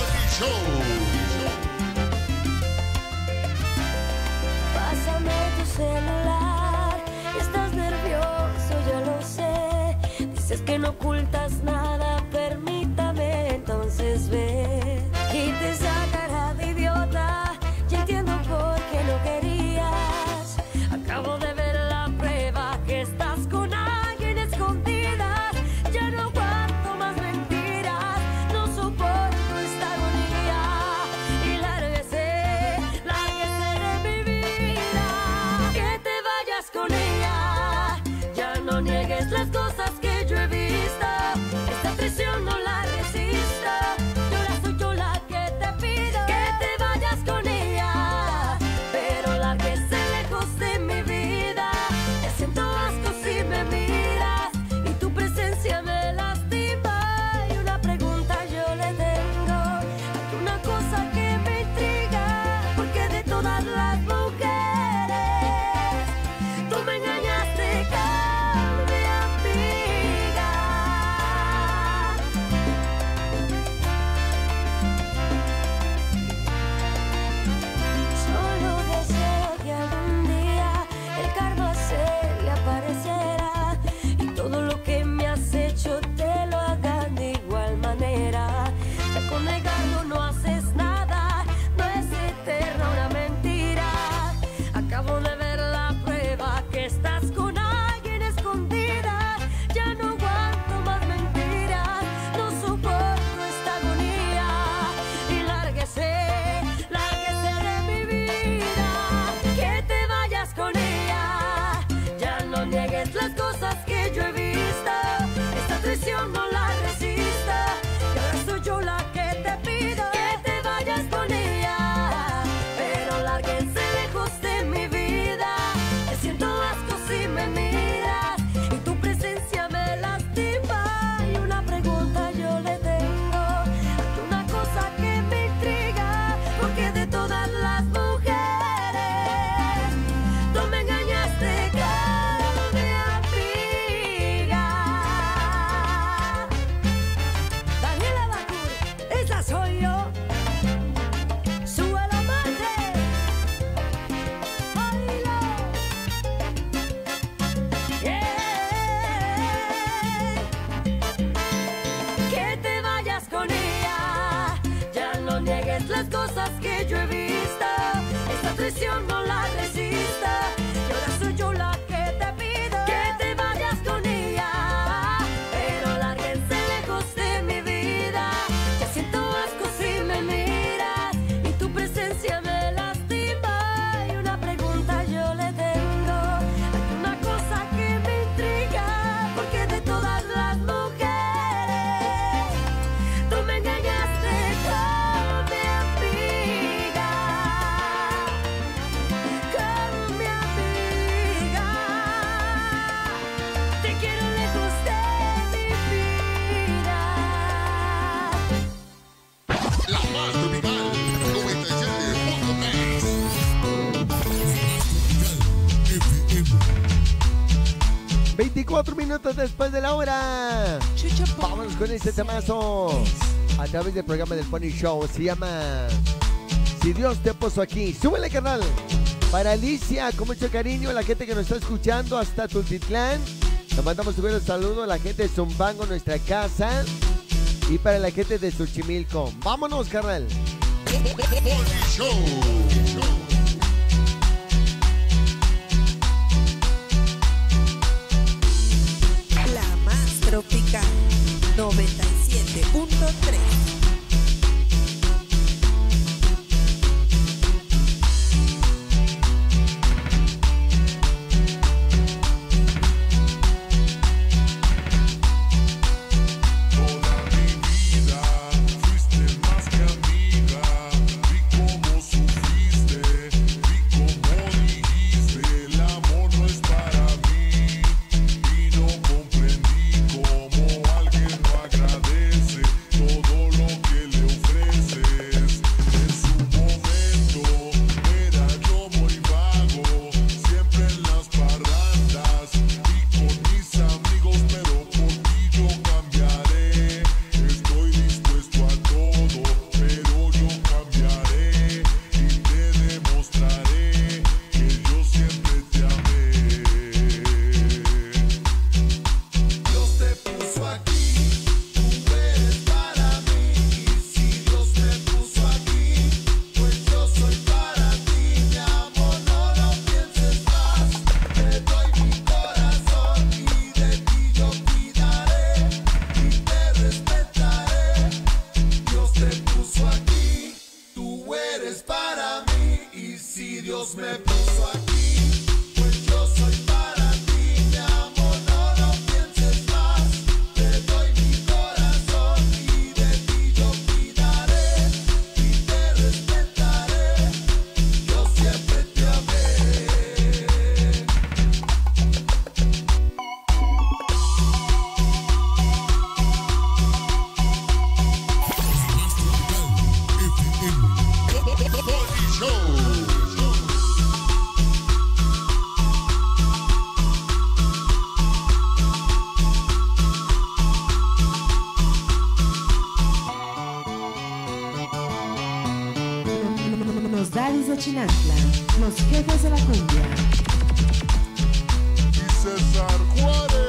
Pásame tu celular, estás nervioso, yo lo sé. Si es que no ocultas nada, permítame entonces ver. Y te sacará de idiota, ya entiendo por qué no querías. Acabo de ver la prueba que estás con alguien escondida. Ya no aguanto más mentiras, no soporto esta agonía. Y lárguese, lárguese de mi vida, que te vayas con ella. Ya no niegues las cosas que yo he visto, esta traición no la resista. Ahora soy yo la que te pido que te vayas con ella, pero lárguese lejos de mi vida. Ya siento asco si me miras y tu presencia me lastima. Y una pregunta yo le tengo, hay una cosa que me intriga, porque de todas las mujeres tú me engañaste, con mi amiga. Solo deseo que algún día el karma se le aparecerá y todo lo que me has hecho te lo hagan de igual manera. Ya con negarlo no haces nada, no es eterna una mentira. Acabo de ver la prueba que estás con alguien escondida. Ya no aguanto más mentiras, no soporto esta agonía. Y lárguese, lárguese de mi vida, que te vayas con ella. Ya no niegues las cosas que yo he visto, esta traición no la resista. Y ahora soy yo la que te pido que te vayas con ella, pero lárguense lejos de mi vida. Te siento asco si me miras y tu presencia me lastima. Y una pregunta yo le tengo, hay una cosa que me intriga, porque de todas las mujeres tú me engañaste, con mi amiga. Daniela Bacur, esa soy yo. Sube la madre, oílo. Yeah. Que te vayas con ella, ya no niegues las cosas que yo he visto, esta traición no la resista. Y ahora soy yo la que te pido que te vayas con ella, pero lárguense lejos de mi vida. Ya siento asco si me miras y tu presencia me lastima. Y una pregunta yo le tengo, hay una cosa que me intriga, porque de todas las mujeres tú me engañaste, con mi amiga, con mi amiga. Te quiero lejos de mi vida. La más tropical, noventa y siete punto tres. veinticuatro minutos después de la hora. Vámonos con este temazo a través del programa del Pony Show. Se llama Si Dios te puso aquí. Súbele, carnal. Para Alicia, con mucho cariño, la gente que nos está escuchando hasta Tultitlán. Nos mandamos un buen saludo a la gente de Zumpango, nuestra casa. Y para la gente de Xochimilco. Vámonos, carnal. Pony Show. La más tropical, noventa y siete punto tres. Fuiste más que amiga, vi cómo sufriste. Gladys de Chinantla, los jefes de la cumbia. Y César Juárez.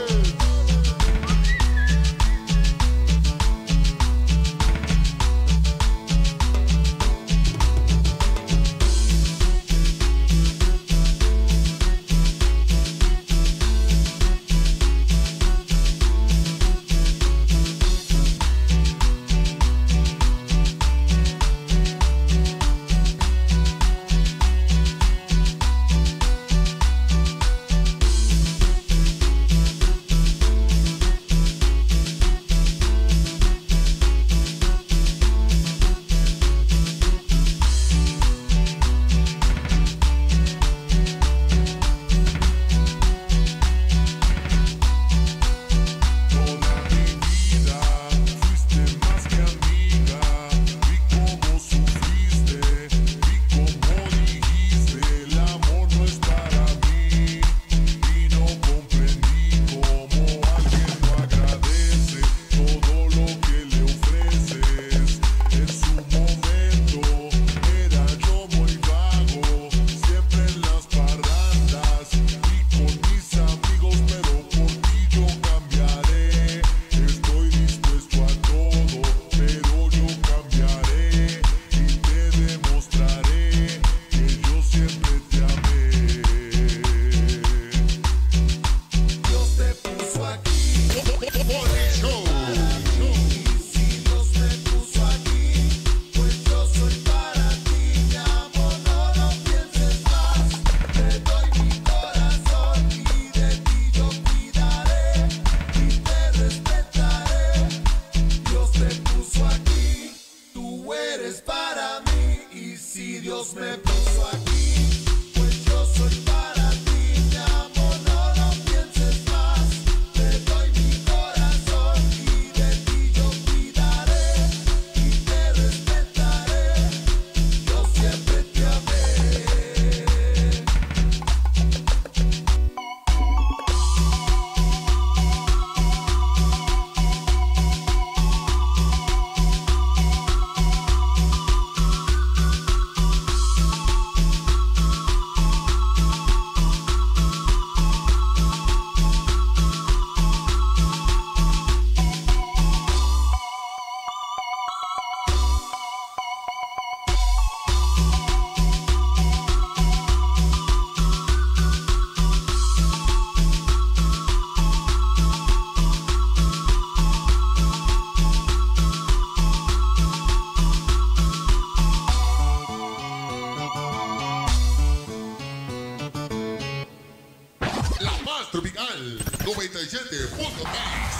Tropical noventa y siete punto tres.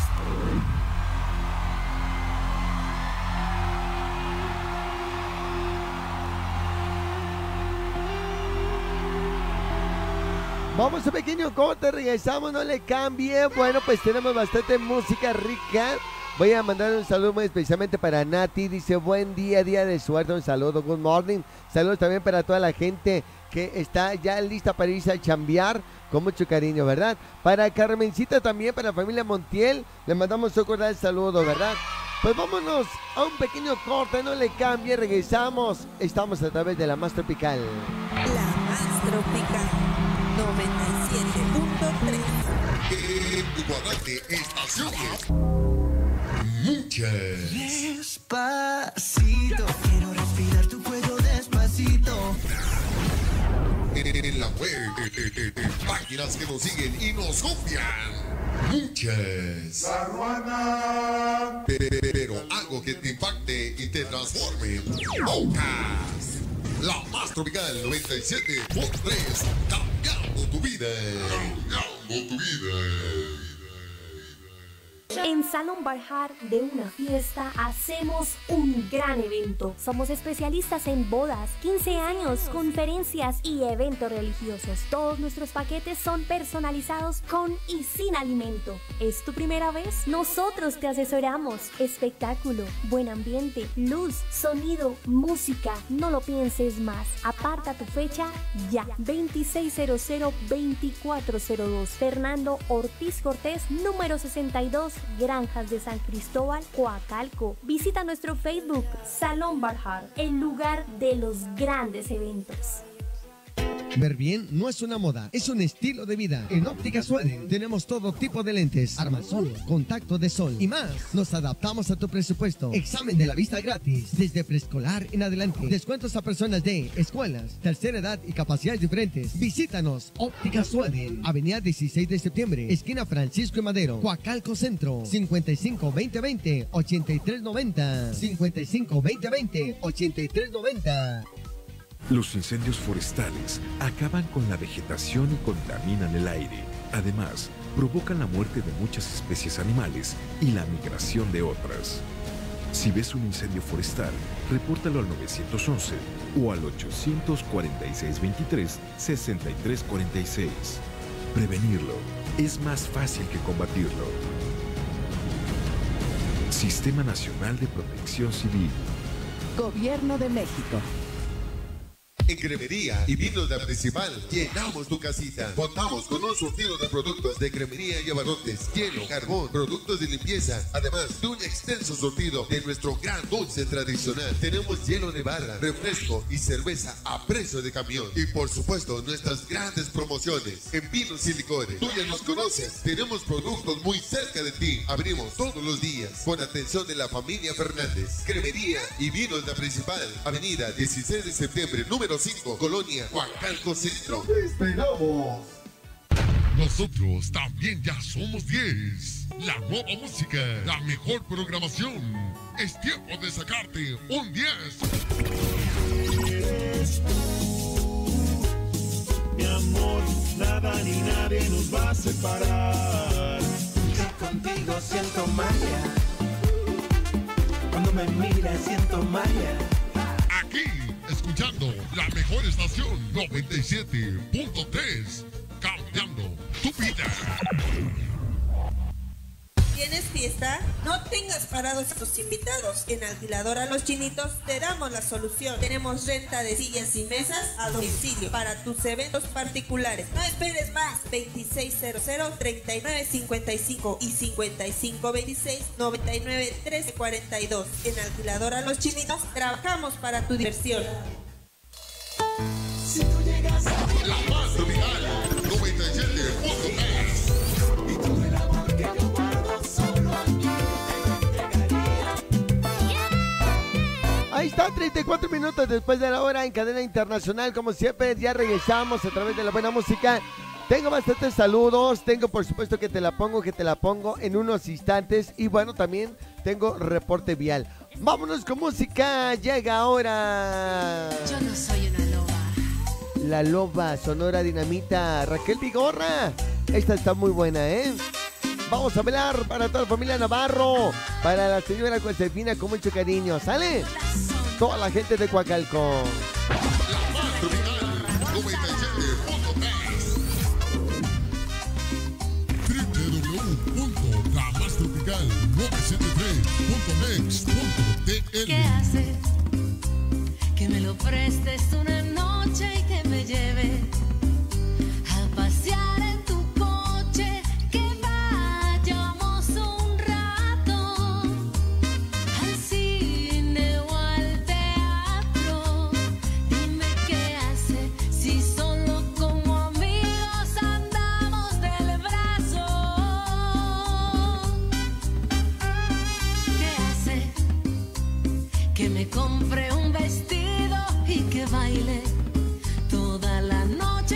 Vamos a un pequeño corte, regresamos, no le cambie. Bueno, pues tenemos bastante música rica. Voy a mandar un saludo muy especialmente para Nati. Dice, buen día, día de suerte, un saludo, good morning. Saludos también para toda la gente que está ya lista para irse a chambear. Con mucho cariño, ¿verdad? Para Carmencita también, para la familia Montiel, le mandamos un cordial saludo, ¿verdad? Pues vámonos a un pequeño corte, no le cambie, regresamos. Estamos a través de la Más Tropical. La Más Tropical, noventa y siete punto tres. En tu cuadrante, estaciones. Muchas. Despacito, quiero respirar tu cuello despacito. En la web, en, en, en páginas que nos siguen y nos copian. Muchas. La Ruana. Pero algo que te impacte y te transforme. Pocas. La Más Tropical noventa y siete punto tres. Cambiando tu vida. Cambiando tu vida. En Salón Barjar de una fiesta hacemos un gran evento. Somos especialistas en bodas, quince años, conferencias y eventos religiosos. Todos nuestros paquetes son personalizados con y sin alimento. ¿Es tu primera vez? Nosotros te asesoramos. Espectáculo, buen ambiente, luz, sonido, música. No lo pienses más. Aparta tu fecha ya. veintiséis cero cero, veinticuatro cero dos. Fernando Ortiz Cortés, número sesenta y dos, Granjas de San Cristóbal, Coacalco. Visita nuestro Facebook, Salón Barjar, el lugar de los grandes eventos. Ver bien no es una moda, es un estilo de vida. En Óptica Sueden tenemos todo tipo de lentes, armazón, contacto de sol y más. Nos adaptamos a tu presupuesto. Examen de la vista gratis desde preescolar en adelante. Descuentos a personas de escuelas, tercera edad y capacidades diferentes. Visítanos, Óptica Sueden, Avenida dieciséis de septiembre, esquina Francisco y Madero, Coacalco Centro, cincuenta y cinco veinte veinte ochenta y tres noventa. cincuenta y cinco veinte veinte ochenta y tres noventa. Los incendios forestales acaban con la vegetación y contaminan el aire. Además, provocan la muerte de muchas especies animales y la migración de otras. Si ves un incendio forestal, repórtalo al nueve once o al ochocientos cuarenta y seis veintitrés sesenta y tres cuarenta y seis. Prevenirlo es más fácil que combatirlo. Sistema Nacional de Protección Civil. Gobierno de México. En Cremería y Vinos La Principal llenamos tu casita. Contamos con un surtido de productos de cremería y abarrotes, hielo, carbón, productos de limpieza, además de un extenso surtido de nuestro gran dulce tradicional. Tenemos hielo de barra, refresco y cerveza a precio de camión. Y por supuesto nuestras grandes promociones en vinos y licores. Tú ya nos conoces, tenemos productos muy cerca de ti. Abrimos todos los días con atención de la familia Fernández. Cremería y Vinos La Principal, Avenida dieciséis de septiembre, número cinco, Colonia, Coacalco Centro. ¡Te esperamos! Nosotros también ya somos diez. La nueva música, la mejor programación. Es tiempo de sacarte un diez. Eres tú, mi amor, nada ni nadie nos va a separar. Yo contigo siento magia. Cuando me miras siento magia. Aquí, escuchando la mejor estación noventa y siete punto tres, cambiando tu vida. ¿Tienes fiesta? No tengas parados a tus invitados. En Alquiladora Los Chinitos te damos la solución. Tenemos renta de sillas y mesas a domicilio para tus eventos particulares. No esperes más. veintiséis cero cero, treinta y nueve cincuenta y cinco y cincuenta y cinco veintiséis, noventa y nueve trece cuarenta y dos. En Alquiladora Los Chinitos trabajamos para tu diversión. Si tú llegas a la más tropical, noventa y siete punto tres. Y todo el amor que yo guardo solo a ti te entregaría. Ahí está, treinta y cuatro minutos después de la hora en cadena internacional. Como siempre, ya regresamos a través de la buena música. Tengo bastantes saludos, tengo por supuesto que te la pongo, que te la pongo en unos instantes. Y bueno, también tengo reporte vial. Vámonos con música, llega ahora. Yo no soy una loba. La Loba, Sonora Dinamita, Raquel Vigorra. Esta está muy buena, ¿eh? Vamos a bailar para toda la familia Navarro, para la señora Josefina con mucho cariño. ¿Sale? Toda la gente de Coacalco. La más tropical, noventa y siete punto tres. doble u doble u doble u punto la más tropical novecientos setenta y tres punto next punto t l. ¿Qué haces? Que me lo prestes una noche y que me lleve a pasear en tu coche, que vayamos un rato al cine o al teatro. Dime qué hace si solo como amigos andamos del brazo. ¿Qué hace? Que me compre un vestido y que baile toda la noche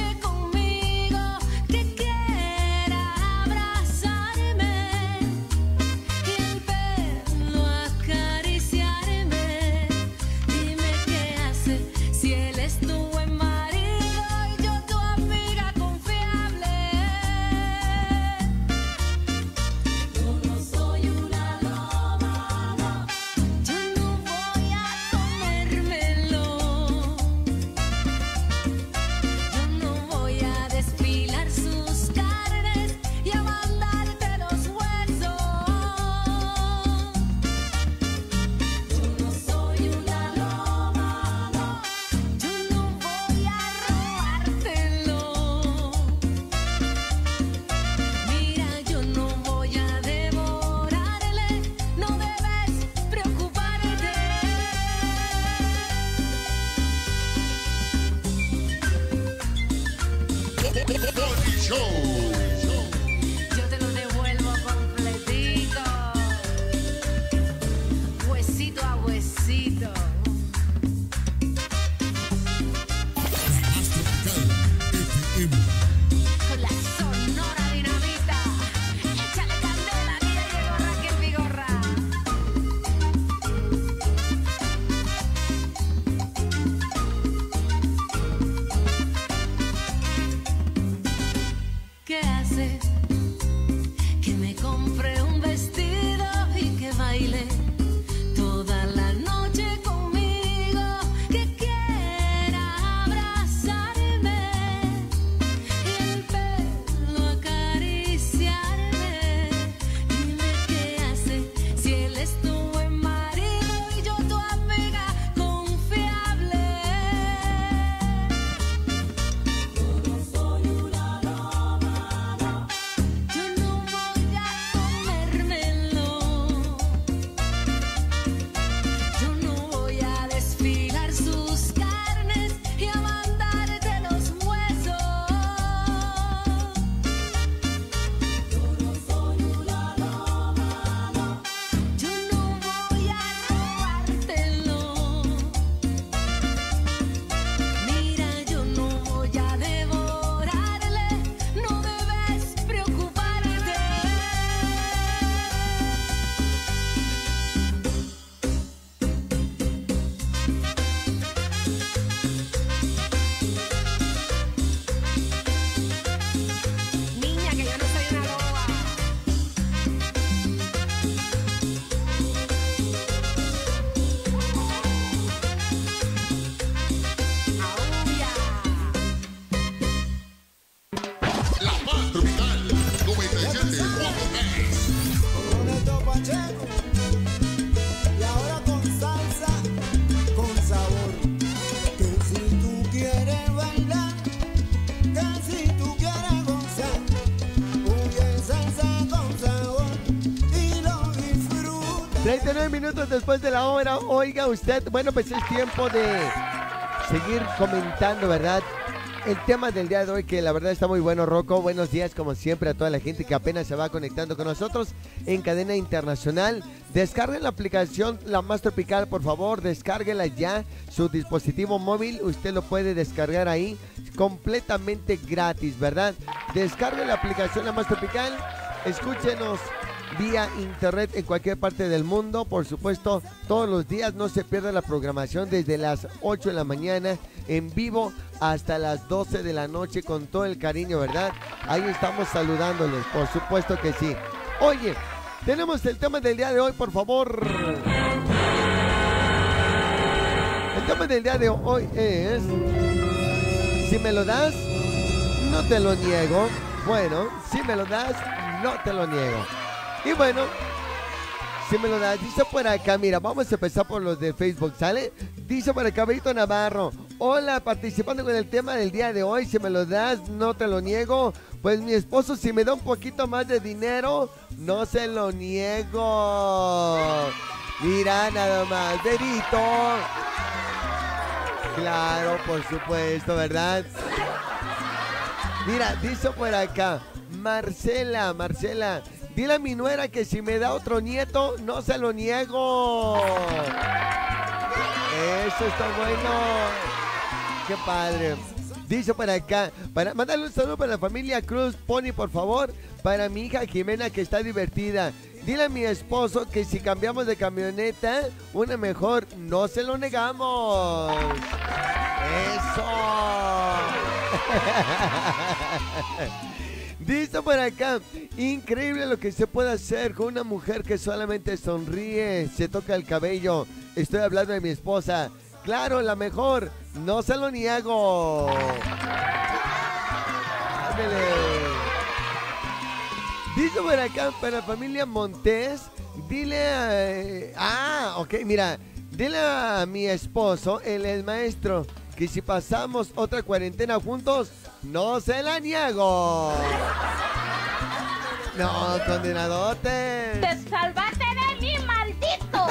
que me compre un vestido y que baile toda la noche conmigo, que quiera abrazarme y el pelo acariciarme. Dime qué hace si él es tu buen marido y yo tu amiga confiable. Yo no soy una loma, no. Yo no voy a comérmelo. Yo no voy a desfilar sus carnes y a mandarte los huesos. Yo no soy una loma, no. Yo no voy a robártelo. Mira, yo no voy a devorarle, no debes preocuparte. Niña, que yo no soy una loba. La más tropical, noventa y siete punto tres. Con esto Pacheco y ahora con salsa, con sabor. Que si tú quieres bailar, que si tú quieres gozar, oye salsa con sabor y lo disfrutas. treinta y nueve minutos después de la hora. Oiga usted, bueno, pues es tiempo de seguir comentando, ¿verdad? El tema del día de hoy, que la verdad está muy bueno, Rocco. Buenos días, como siempre, a toda la gente que apenas se va conectando con nosotros en cadena internacional. Descarguen la aplicación La Más Tropical, por favor, descárguela ya. Su dispositivo móvil, usted lo puede descargar ahí completamente gratis, ¿verdad? Descarguen la aplicación La Más Tropical, escúchenos vía internet en cualquier parte del mundo, por supuesto, todos los días. No se pierda la programación desde las ocho de la mañana en vivo hasta las doce de la noche con todo el cariño, ¿verdad? Ahí estamos saludándoles, por supuesto que sí. Oye, tenemos el tema del día de hoy, por favor. El tema del día de hoy es: si me lo das, no te lo niego. Bueno, si me lo das, no te lo niego. Y bueno, si me lo das, dice por acá, mira, vamos a empezar por los de Facebook, ¿sale? Dice por acá Benito Navarro: hola, participando con el tema del día de hoy, si me lo das, no te lo niego. Pues mi esposo, si me da un poquito más de dinero, no se lo niego. Mira nada más, Benito. Claro, por supuesto, ¿verdad? Mira, dice por acá Marcela, Marcela, dile a mi nuera que si me da otro nieto, no se lo niego. Eso está bueno. Qué padre. Dice por acá, para mandarle un saludo para la familia Cruz Pony, por favor. Para mi hija Jimena, que está divertida. Dile a mi esposo que si cambiamos de camioneta, una mejor, no se lo negamos. Eso. Dice por acá, increíble lo que se puede hacer con una mujer que solamente sonríe, se toca el cabello. Estoy hablando de mi esposa. Claro, la mejor, no se lo niego. Ándale. Dice por acá, para la familia Montes, dile a... Ah, ok, mira, dile a mi esposo, él es maestro, que si pasamos otra cuarentena juntos, no se la niego. No, condenadote. ¡Te salvaste de mí, maldito!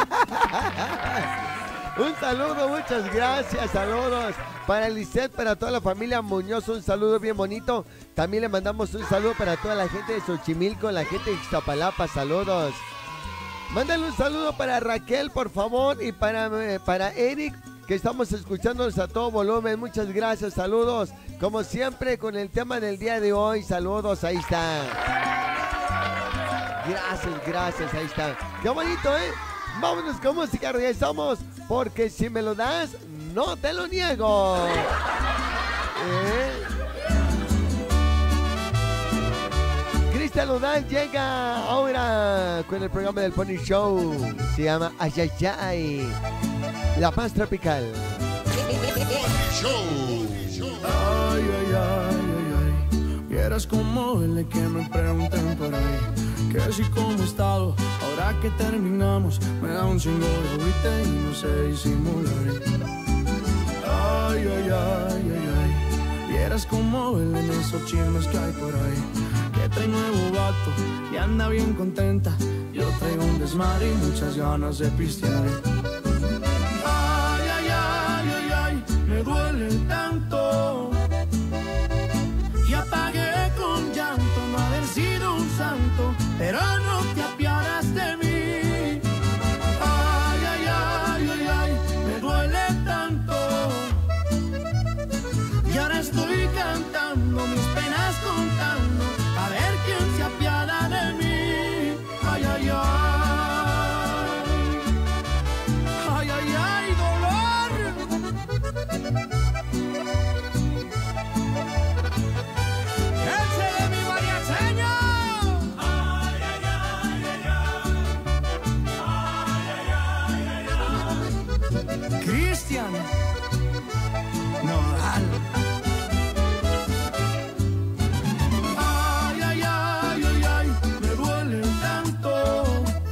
Un saludo, muchas gracias, saludos para Lisette, para toda la familia Muñoz, un saludo bien bonito. También le mandamos un saludo para toda la gente de Xochimilco, la gente de Ixtapalapa, saludos. Mándale un saludo para Raquel, por favor, y para, eh, para Eric, que estamos escuchándonos a todo volumen. Muchas gracias, saludos. Como siempre, con el tema del día de hoy, saludos, ahí está. Gracias, gracias, ahí está. Qué bonito, ¿eh? Vámonos con música, regresamos, porque si me lo das, no te lo niego. ¿Eh? Cristian Nodal llega ahora con el programa del Pony Show. Se llama Ayayay, la más tropical. Pony Show. Ay, ay, ay, ay, ay. Vieras como duele que me pregunten por ahí. Que si como he estado, ahora que terminamos, me da un chingo de agüite y no sé disimular. Ay, ay, ay, ay, ay. Vieras como duelen esos chismes que hay por ahí. Que trae nuevo vato y anda bien contenta. Yo traigo un desmadre y muchas ganas de pistear. Ay, ay, ay, ay, ay, me duele tanto. Y apagué con llanto no haber sido un santo, pero no te apiadas de mí. Ay, ay, ay, ay, ay, me duele tanto. Y ahora estoy cantando, mis penas contando, a ver quién se apiada de mí. Ay, ay, ay. Ay, ay, ay, dolor. ¡Ese de mi mariacheño! Ay, ay, ay, ay, ay. Ay, ay, ay, ay, ay. Cristian Nodal. Ay, ay, ay, ay, ay, me duele tanto.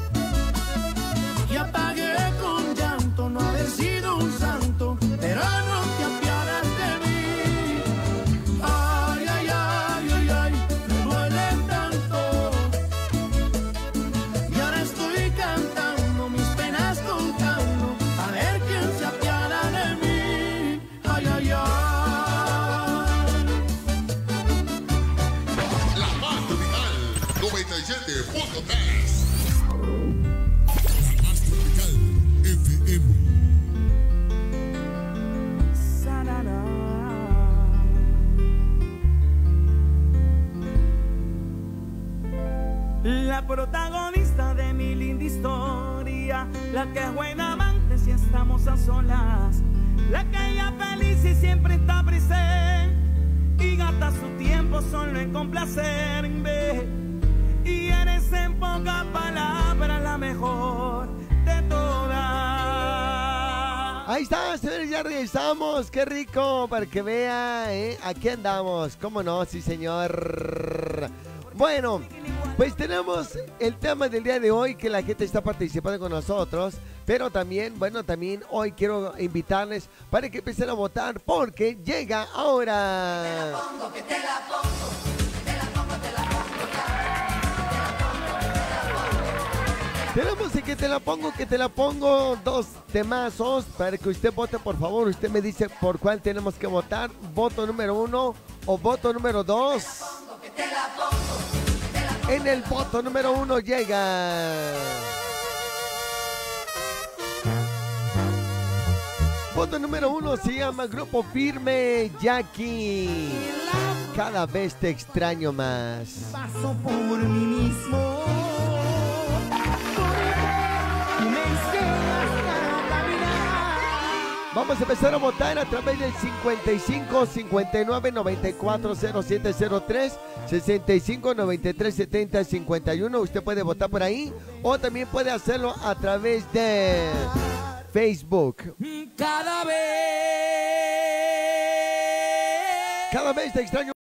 Y apagué con llanto no haber sido un santo, pero no te apiadas de mí. Ay, ay, ay, ay, ay, me duele tanto. Y ahora estoy cantando, mis penas contando, a ver quién se apiada de mí. Ay, ay, ay. La más tropical, noventa y siete punto tres. La más tropical, F M. La protagonista de mi linda historia, la que es buena amante si estamos a solas, la que ella feliz y siempre está presente y gasta su tiempo solo en complacerme. Y eres en pocas palabras la mejor de todas. Ahí está, señores, ya regresamos. Qué rico, para que vea, ¿eh? Aquí andamos, ¿cómo no? Sí, señor. Bueno, pues tenemos el tema del día de hoy, que la gente está participando con nosotros, pero también, bueno, también hoy quiero invitarles para que empiecen a votar, porque llega ahora. Que te la pongo, que te la pongo, que te la pongo, te la pongo. Tenemos el que te la pongo, que te la pongo, dos temazos para que usted vote, por favor. Usted me dice por cuál tenemos que votar, voto número uno o voto número dos. En el voto número uno llega. Voto número uno se llama Grupo Firme, Jackie. Cada vez te extraño más. Paso por mí mismo. Vamos a empezar a votar a través del cincuenta y cinco, cincuenta y nueve, noventa y cuatro, cero siete cero tres, sesenta y cinco, noventa y tres, setenta, cincuenta y uno. Usted puede votar por ahí o también puede hacerlo a través de Facebook. Cada vez. Cada vez te extraño.